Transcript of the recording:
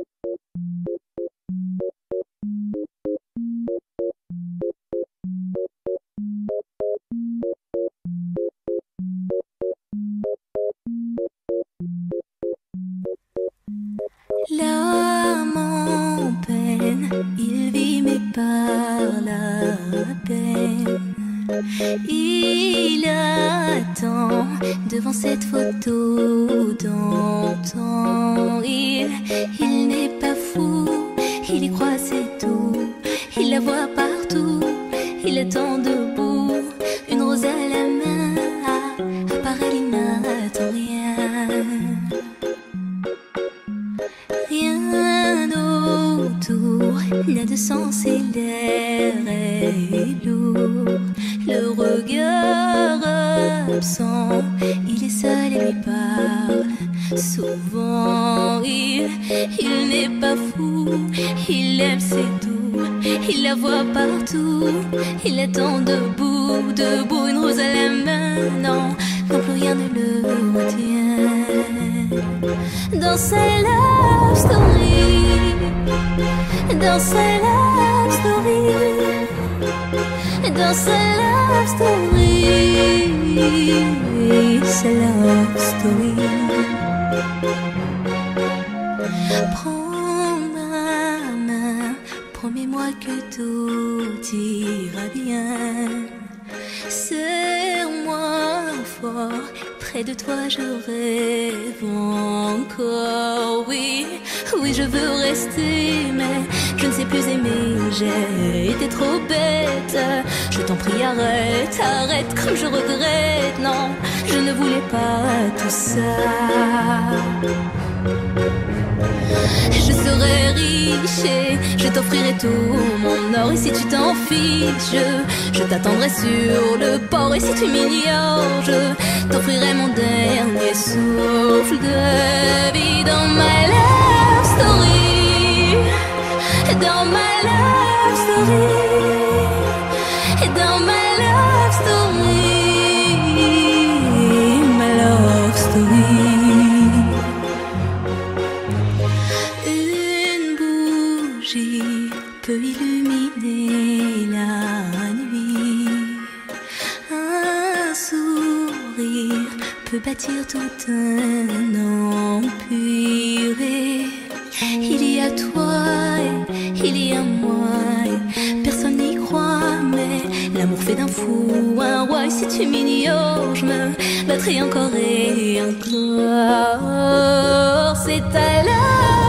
L'âme en peine, il vit mais par la peine. Il attend devant cette photo d'antan. Il n'est pas fou, il y croit c'est tout. Il la voit partout, il attend debout, une rose à la main. À part elle, il n'attend rien. Rien autour n'a de sens et l'air est lourd. Le regard absent, il est seul et lui parle souvent. Il n'est pas fou, il aime c'est tout. Il la voit partout, il attend debout, debout, une rose à la main. Non, non plus rien ne le retient. Dans sa love story, dans sa love story, dans sa love story, sa love story. Prends ma main, promets-moi que tout ira bien. Serre-moi fort, près de toi je rêve encore. Oui, oui je veux rester, mais je ne sais plus aimer. J'ai été trop bête, je t'en prie arrête, arrête comme je regrette. Non, je ne voulais pas tout ça. Je serai riche et je t'offrirai tout mon or. Et si tu t'en fiches, je t'attendrai sur le port. Et si tu m'ignores, je t'offrirai mon dernier souffle de vie. Dans ma love story, dans ma love story, dans ma love story, ma love story. Peut illuminer la nuit. Un sourire peut bâtir tout un empire. Il y a toi et il y a moi. Personne n'y croit, mais l'amour fait d'un fou un roi. Et si tu m'ignores, je me battrai encore et encore. C'est à l'heure